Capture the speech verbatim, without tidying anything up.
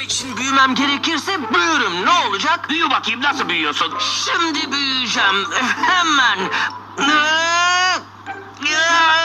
Büyümem için büyümem gerekirse büyürüm. Ne olacak? Büyü bakayım, nasıl büyüyorsun? Şimdi büyüyeceğim. Hemen.